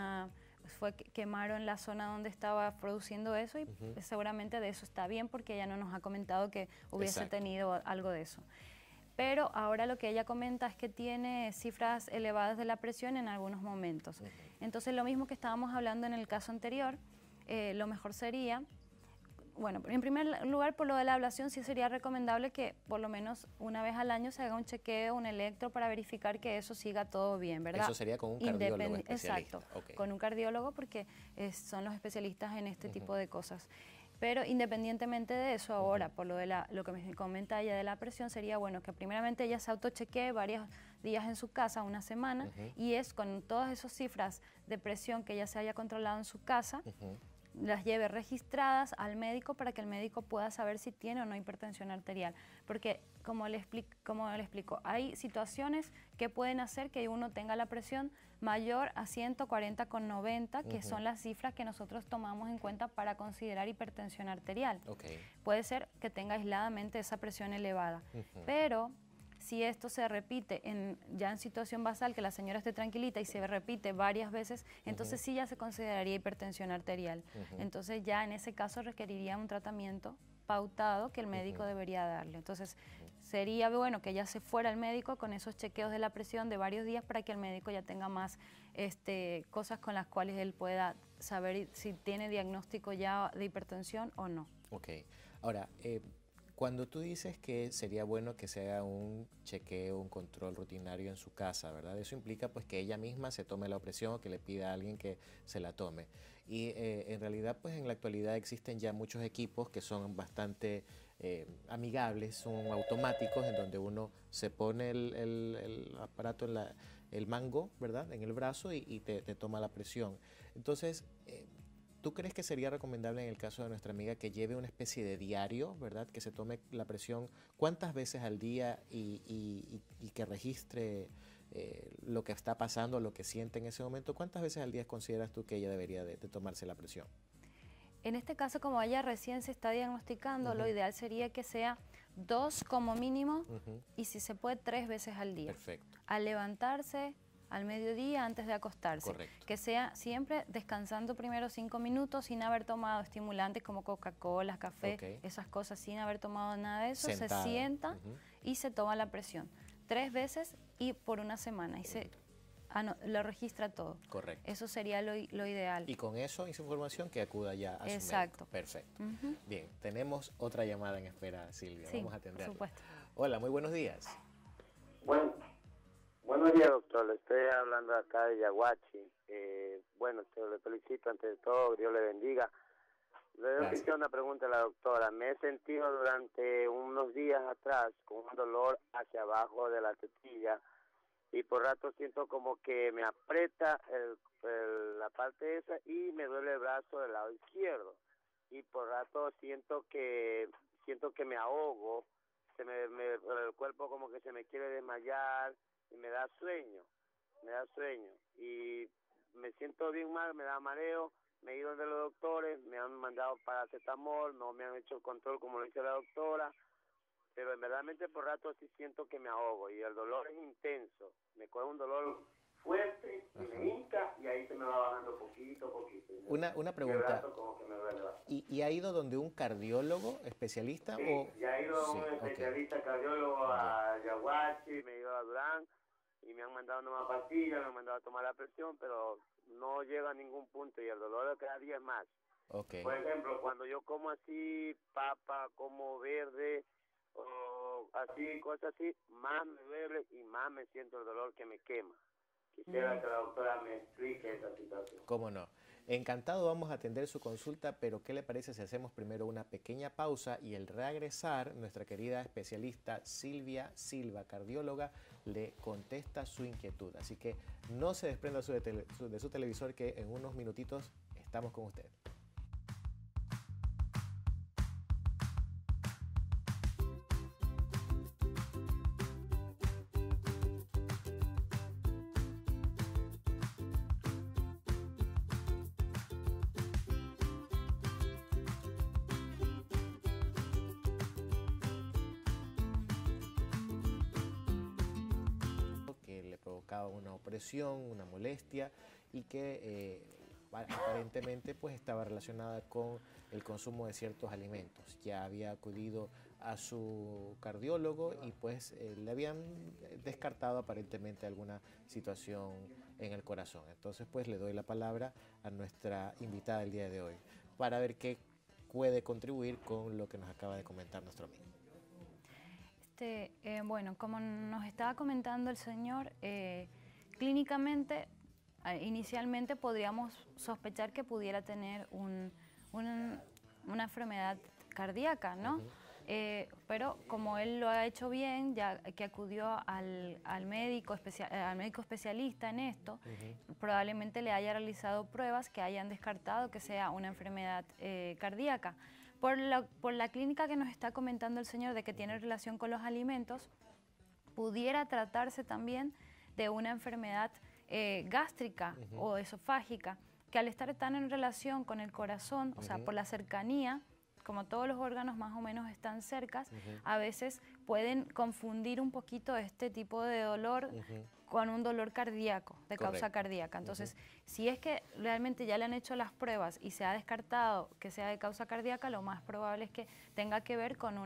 Speaker 3: quemaron la zona donde estaba produciendo eso y seguramente de eso está bien, porque ella no nos ha comentado que hubiese tenido algo de eso. Pero ahora lo que ella comenta es que tiene cifras elevadas de la presión en algunos momentos. Entonces, lo mismo que estábamos hablando en el caso anterior, lo mejor sería Bueno, en primer lugar, por lo de la ablación, sí sería recomendable que por lo menos una vez al año se haga un chequeo, un electro para verificar que eso siga todo bien, ¿verdad?
Speaker 1: Eso sería con un cardiólogo especialista.
Speaker 3: Exacto, con un cardiólogo porque son los especialistas en este tipo de cosas. Pero independientemente de eso, ahora, por lo de lo que me comenta ella de la presión, sería bueno que primeramente ella se autochequee varios días en su casa, una semana, y es con todas esas cifras de presión que ella se haya controlado en su casa, las lleve registradas al médico para que el médico pueda saber si tiene o no hipertensión arterial. Porque, como le explico, hay situaciones que pueden hacer que uno tenga la presión mayor a 140/90, que son las cifras que nosotros tomamos en cuenta para considerar hipertensión arterial. Puede ser que tenga aisladamente esa presión elevada, pero si esto se repite ya en situación basal, que la señora esté tranquilita y se repite varias veces, entonces sí ya se consideraría hipertensión arterial. Entonces ya en ese caso requeriría un tratamiento pautado que el médico debería darle. Entonces sería bueno que ella se fuera al médico con esos chequeos de la presión de varios días para que el médico ya tenga más cosas con las cuales él pueda saber si tiene diagnóstico ya de hipertensión o no.
Speaker 1: Ok. Ahora, cuando tú dices que sería bueno que se haga un chequeo, un control rutinario en su casa, ¿verdad? Eso implica pues que ella misma se tome la presión o que le pida a alguien que se la tome. Y en realidad pues en la actualidad existen ya muchos equipos que son bastante amigables, son automáticos, en donde uno se pone el aparato en el mango, ¿verdad? En el brazo y te toma la presión. Entonces, ¿tú crees que sería recomendable en el caso de nuestra amiga que lleve una especie de diario, ¿verdad? Que se tome la presión cuántas veces al día y que registre lo que está pasando, lo que siente en ese momento? ¿Cuántas veces al día consideras tú que ella debería de tomarse la presión?
Speaker 3: En este caso, como ella recién se está diagnosticando, lo ideal sería que sea 2 como mínimo y si se puede 3 veces al día.
Speaker 1: Perfecto.
Speaker 3: Al levantarse, al mediodía, antes de acostarse.
Speaker 1: Correcto.
Speaker 3: Que sea siempre descansando primero 5 minutos sin haber tomado estimulantes como Coca-Cola, café, esas cosas, sin haber tomado nada de eso. Sentada. Se sienta y se toma la presión 3 veces y por una semana. Y lo registra todo.
Speaker 1: Correcto.
Speaker 3: Eso sería lo ideal.
Speaker 1: Y con esa información que acuda ya a su médico. Perfecto. Bien, tenemos otra llamada en espera, Silvia. Vamos a atenderla.
Speaker 3: Por supuesto.
Speaker 1: Hola, muy buenos días.
Speaker 5: Buenos días, doctor. Le estoy hablando acá de Yaguachi. Bueno, le felicito ante todo, Dios le bendiga. Le hice una pregunta a la doctora. Me he sentido durante unos días atrás con un dolor hacia abajo de la tetilla y por rato siento como que me aprieta la parte esa y me duele el brazo del lado izquierdo. Y por rato siento que me ahogo, el cuerpo como que se me quiere desmayar y me da sueño y me siento bien mal, me da mareo. Me he ido de los doctores, me han mandado paracetamol, no me han hecho el control como lo hizo la doctora, pero en verdad por rato sí siento que me ahogo y el dolor es intenso, me coge un dolor fuerte y me hinca y ahí se me va bajando poquito a poquito.
Speaker 1: Una pregunta,
Speaker 5: como que me duele bastante.
Speaker 1: ¿Y ha ido donde un cardiólogo especialista?
Speaker 5: Sí, ya he ido a un especialista cardiólogo a Yaguachi, me he ido a Durán y me han mandado nomás pastillas, me han mandado a tomar la presión, pero no llega a ningún punto y el dolor cada día es más. Por ejemplo, cuando yo como así papa, como verde o así, cosas así, más me duele y más me siento el dolor que me quema. Quisiera que la doctora me explique esa situación.
Speaker 1: ¿Cómo no? Encantado, vamos a atender su consulta, pero ¿qué le parece si hacemos primero una pequeña pausa y al regresar nuestra querida especialista Silvia Silva, cardióloga, le contesta su inquietud? Así que no se desprenda de su televisor, que en unos minutitos estamos con usted. Una opresión, una molestia y que aparentemente pues estaba relacionada con el consumo de ciertos alimentos. Ya había acudido a su cardiólogo y pues le habían descartado aparentemente alguna situación en el corazón. Entonces pues le doy la palabra a nuestra invitada el día de hoy para ver qué puede contribuir con lo que nos acaba de comentar nuestro amigo.
Speaker 3: Bueno, como nos estaba comentando el señor, clínicamente, inicialmente podríamos sospechar que pudiera tener una enfermedad cardíaca, ¿no? Pero como él lo ha hecho bien, ya que acudió al médico especialista en esto, probablemente le haya realizado pruebas que hayan descartado que sea una enfermedad cardíaca. Por la clínica que nos está comentando el señor de que tiene relación con los alimentos, pudiera tratarse también de una enfermedad gástrica o esofágica, que al estar tan en relación con el corazón, o sea, por la cercanía, como todos los órganos más o menos están cercas, a veces pueden confundir un poquito este tipo de dolor con un dolor cardíaco, de causa cardíaca. Entonces, si es que realmente ya le han hecho las pruebas y se ha descartado que sea de causa cardíaca, lo más probable es que tenga que ver con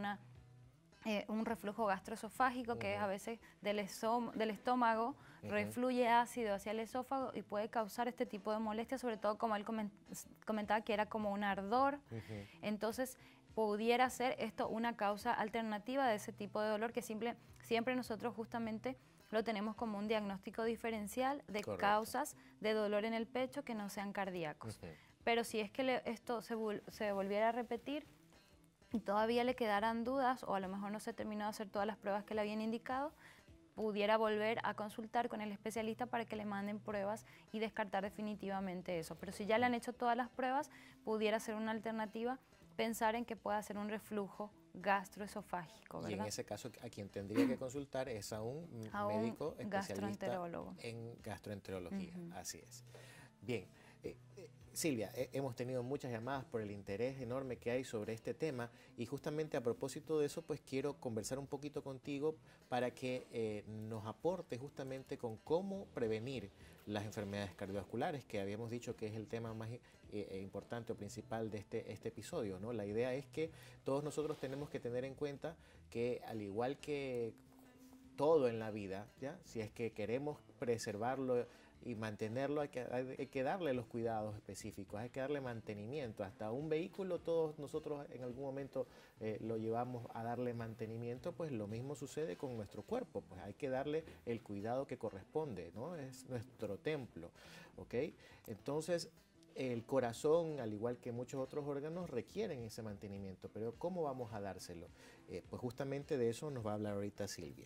Speaker 3: un reflujo gastroesofágico, que es a veces del estómago, refluye ácido hacia el esófago y puede causar este tipo de molestias, sobre todo como él comentaba que era como un ardor. Entonces, pudiera ser esto una causa alternativa de ese tipo de dolor que siempre nosotros justamente lo tenemos como un diagnóstico diferencial de causas de dolor en el pecho que no sean cardíacos. Pero si es que esto se volviera a repetir y todavía le quedaran dudas, o a lo mejor no se terminó de hacer todas las pruebas que le habían indicado, pudiera volver a consultar con el especialista para que le manden pruebas y descartar definitivamente eso. Pero si ya le han hecho todas las pruebas, pudiera ser una alternativa pensar en que pueda ser un reflujo gastroesofágico, ¿verdad?
Speaker 1: Y en ese caso, a quien tendría que consultar es a un médico especialista en gastroenterología. Así es. Bien. Silvia, hemos tenido muchas llamadas por el interés enorme que hay sobre este tema y justamente a propósito de eso, pues quiero conversar un poquito contigo para que nos aporte justamente con cómo prevenir las enfermedades cardiovasculares, que habíamos dicho que es el tema más importante o principal de este episodio, ¿no? La idea es que todos nosotros tenemos que tener en cuenta que, al igual que todo en la vida, ¿ya? Si es que queremos preservarlo y mantenerlo, hay que darle los cuidados específicos, hay que darle mantenimiento. Hasta un vehículo todos nosotros en algún momento lo llevamos a darle mantenimiento, pues lo mismo sucede con nuestro cuerpo, pues hay que darle el cuidado que corresponde, ¿no? Es nuestro templo, ¿ok? Entonces, el corazón, al igual que muchos otros órganos, requieren ese mantenimiento, pero ¿cómo vamos a dárselo? Pues justamente de eso nos va a hablar ahorita Silvia.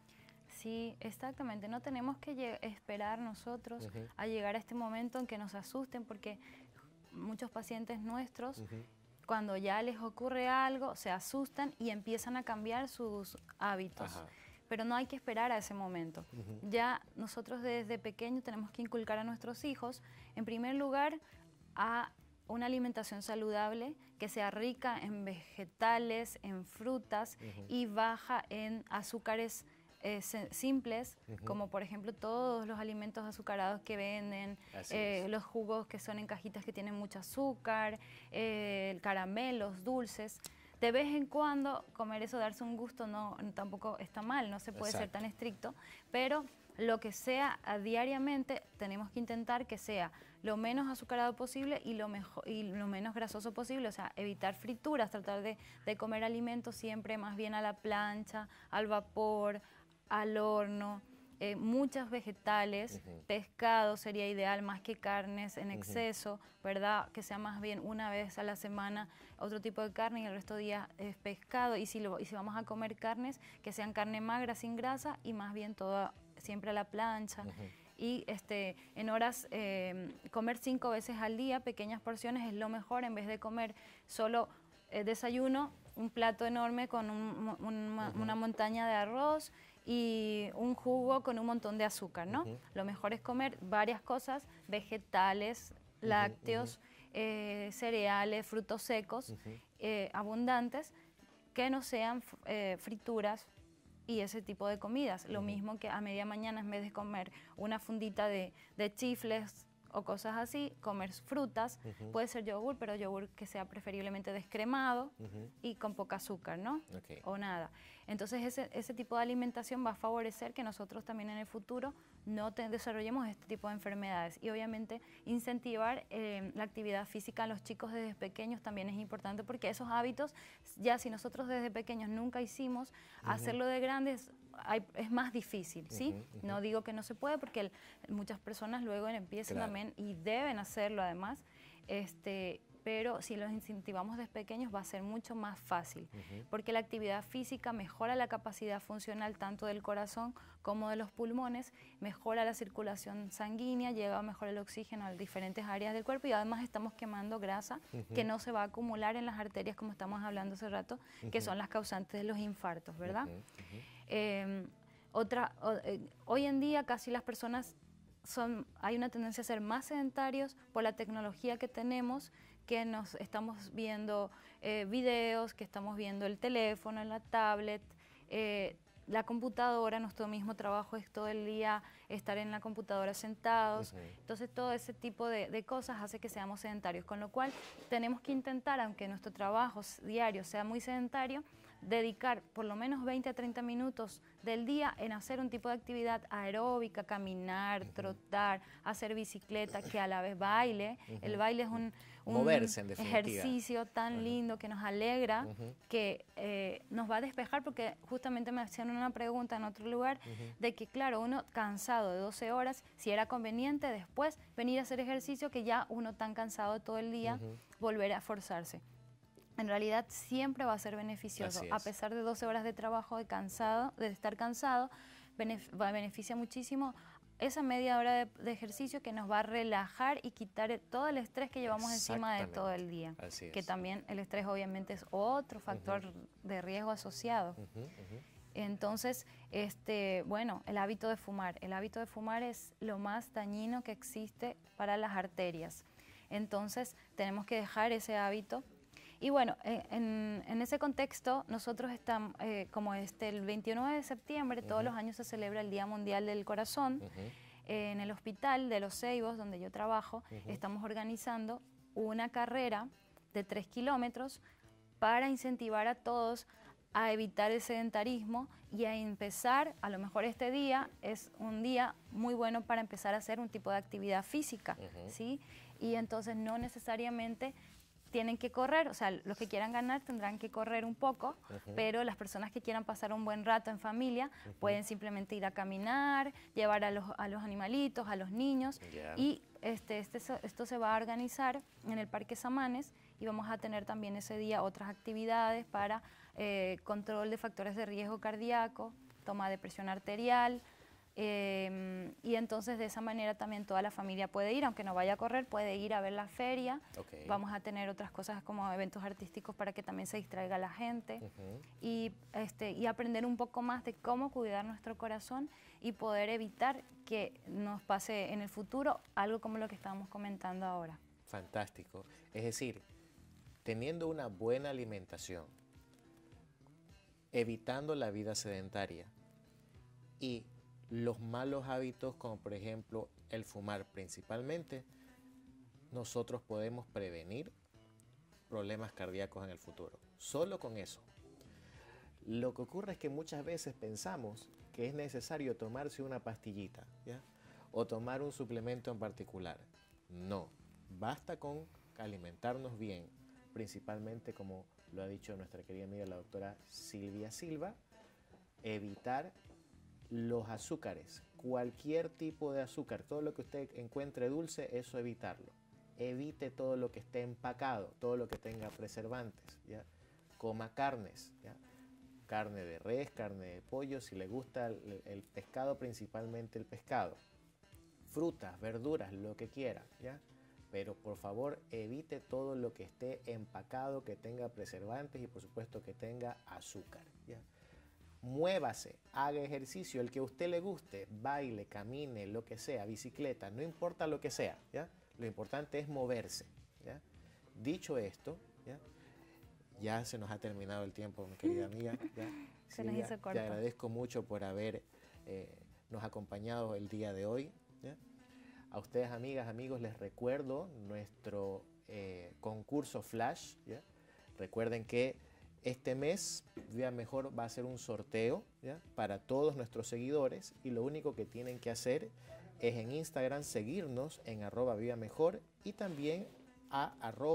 Speaker 3: Sí, exactamente. No tenemos que esperar nosotros a llegar a este momento en que nos asusten, porque muchos pacientes nuestros, cuando ya les ocurre algo, se asustan y empiezan a cambiar sus hábitos. Pero no hay que esperar a ese momento. Ya nosotros desde pequeños tenemos que inculcar a nuestros hijos, en primer lugar, a una alimentación saludable que sea rica en vegetales, en frutas y baja en azúcares simples, como por ejemplo todos los alimentos azucarados que venden, los jugos que son en cajitas que tienen mucho azúcar, caramelos, dulces. De vez en cuando comer eso, darse un gusto, tampoco está mal, no se puede ser tan estricto, pero lo que sea diariamente tenemos que intentar que sea lo menos azucarado posible y lo menos grasoso posible, o sea, evitar frituras, tratar de comer alimentos siempre más bien a la plancha, al vapor, al horno, muchos vegetales, pescado sería ideal más que carnes en exceso, ¿verdad? Que sea más bien una vez a la semana otro tipo de carne y el resto de días es pescado. Y si vamos a comer carnes, que sean carne magra sin grasa y más bien toda siempre a la plancha. Y en horas, comer 5 veces al día, pequeñas porciones es lo mejor, en vez de comer solo desayuno, un plato enorme con una montaña de arroz y un jugo con un montón de azúcar, ¿no? Lo mejor es comer varias cosas, vegetales, lácteos, cereales, frutos secos, abundantes, que no sean frituras y ese tipo de comidas. Lo mismo que a media mañana, en vez de comer una fundita de chifles o cosas así, comer frutas, puede ser yogur, pero yogur que sea preferiblemente descremado y con poca azúcar, ¿no? O nada. Entonces ese tipo de alimentación va a favorecer que nosotros también en el futuro no desarrollemos este tipo de enfermedades. Y obviamente incentivar la actividad física en los chicos desde pequeños también es importante, porque esos hábitos, ya si nosotros desde pequeños nunca hicimos, hacerlo de grandes es más difícil, ¿sí? No digo que no se puede, porque muchas personas luego empiezan también y deben hacerlo además, pero si los incentivamos desde pequeños va a ser mucho más fácil, porque la actividad física mejora la capacidad funcional tanto del corazón como de los pulmones, mejora la circulación sanguínea, lleva mejor el oxígeno a diferentes áreas del cuerpo, y además estamos quemando grasa que no se va a acumular en las arterias, como estamos hablando hace rato, que son las causantes de los infartos, ¿verdad? Hoy en día casi las personas hay una tendencia a ser más sedentarios por la tecnología que tenemos, que nos estamos viendo videos, que estamos viendo el teléfono, la tablet, la computadora. Nuestro mismo trabajo es todo el día estar en la computadora sentados. Entonces todo ese tipo de cosas hace que seamos sedentarios, con lo cual tenemos que intentar, aunque nuestro trabajo diario sea muy sedentario, dedicar por lo menos 20 a 30 minutos del día en hacer un tipo de actividad aeróbica, caminar, trotar, hacer bicicleta, que a la vez baile. El baile es un
Speaker 1: moverse, en definitiva,
Speaker 3: ejercicio tan lindo que nos alegra, que nos va a despejar, porque justamente me hacían una pregunta en otro lugar, de que claro, uno cansado de 12 horas, si era conveniente después venir a hacer ejercicio, que ya uno tan cansado todo el día, volver a forzarse. En realidad siempre va a ser beneficioso, a pesar de 12 horas de trabajo, de estar cansado, beneficia muchísimo esa media hora de ejercicio, que nos va a relajar y quitar todo el estrés que llevamos encima de todo el día. Que también el estrés obviamente es otro factor de riesgo asociado. Entonces, bueno, el hábito de fumar. El hábito de fumar es lo más dañino que existe para las arterias. Entonces, tenemos que dejar ese hábito. Y bueno, en ese contexto, nosotros estamos, como el 29 de septiembre, todos los años se celebra el Día Mundial del Corazón. En el Hospital de Los Ceibos, donde yo trabajo, estamos organizando una carrera de 3 kilómetros para incentivar a todos a evitar el sedentarismo y a empezar, a lo mejor este día es un día muy bueno para empezar a hacer un tipo de actividad física, ¿sí? Y entonces no necesariamente tienen que correr, o sea, los que quieran ganar tendrán que correr un poco, pero las personas que quieran pasar un buen rato en familia pueden simplemente ir a caminar, llevar a los animalitos, a los niños, y esto se va a organizar en el Parque Samanes, y vamos a tener también ese día otras actividades para control de factores de riesgo cardíaco, toma de presión arterial, y entonces de esa manera también toda la familia puede ir, aunque no vaya a correr, puede ir a ver la feria. Vamos a tener otras cosas como eventos artísticos para que también se distraiga la gente, y aprender un poco más de cómo cuidar nuestro corazón y poder evitar que nos pase en el futuro algo como lo que estábamos comentando ahora.
Speaker 1: Fantástico. Es decir, teniendo una buena alimentación, evitando la vida sedentaria y los malos hábitos, como por ejemplo el fumar principalmente, nosotros podemos prevenir problemas cardíacos en el futuro. Solo con eso. Lo que ocurre es que muchas veces pensamos que es necesario tomarse una pastillita, ¿ya? O tomar un suplemento en particular. No, basta con alimentarnos bien, principalmente, como lo ha dicho nuestra querida amiga la doctora Silvia Silva, evitar los azúcares, cualquier tipo de azúcar, todo lo que usted encuentre dulce, eso evitarlo. Evite todo lo que esté empacado, todo lo que tenga preservantes, ¿ya? Coma carnes, ¿ya? Carne de res, carne de pollo, si le gusta el pescado, principalmente el pescado. Frutas, verduras, lo que quiera, ¿ya? Pero por favor evite todo lo que esté empacado, que tenga preservantes y por supuesto que tenga azúcar, ¿ya? Muévase, haga ejercicio, el que a usted le guste, baile, camine, lo que sea, bicicleta, no importa lo que sea, ¿ya? Lo importante es moverse, ¿ya? Dicho esto, ya se nos ha terminado el tiempo, mi querida amiga, ¿ya?
Speaker 3: Se nos hizo corto.
Speaker 1: Te agradezco mucho por haber nos acompañado el día de hoy, ¿ya? A ustedes, amigas, amigos, les recuerdo nuestro concurso Flash, ¿ya? Recuerden que Este mes Vida Mejor va a hacer un sorteo, ¿ya?, para todos nuestros seguidores, y lo único que tienen que hacer es en Instagram seguirnos en @VidaMejor y también a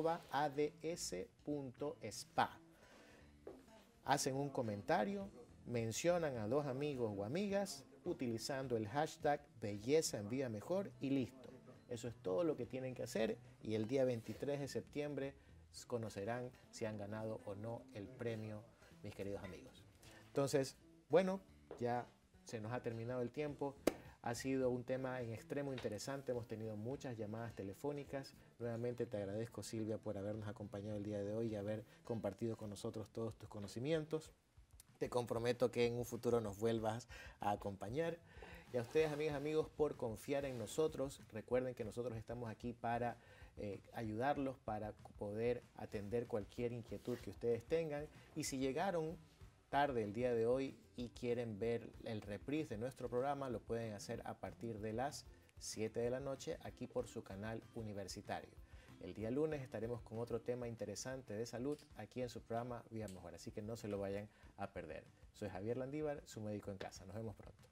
Speaker 1: @ads.spa. Hacen un comentario, mencionan a 2 amigos o amigas utilizando el hashtag Belleza en Vida Mejor y listo. Eso es todo lo que tienen que hacer, y el día 23 de septiembre conocerán si han ganado o no el premio, mis queridos amigos. Entonces, bueno, ya se nos ha terminado el tiempo. Ha sido un tema en extremo interesante, hemos tenido muchas llamadas telefónicas. Nuevamente te agradezco, Silvia, por habernos acompañado el día de hoy y haber compartido con nosotros todos tus conocimientos. Te comprometo que en un futuro nos vuelvas a acompañar. Y a ustedes, amigas y amigos, por confiar en nosotros. Recuerden que nosotros estamos aquí para ayudarlos, para poder atender cualquier inquietud que ustedes tengan. Y si llegaron tarde el día de hoy y quieren ver el reprise de nuestro programa, lo pueden hacer a partir de las 7 de la noche aquí por su canal universitario. El día lunes estaremos con otro tema interesante de salud aquí en su programa Vida Mejor, así que no se lo vayan a perder. Soy Javier Landívar, su médico en casa. Nos vemos pronto.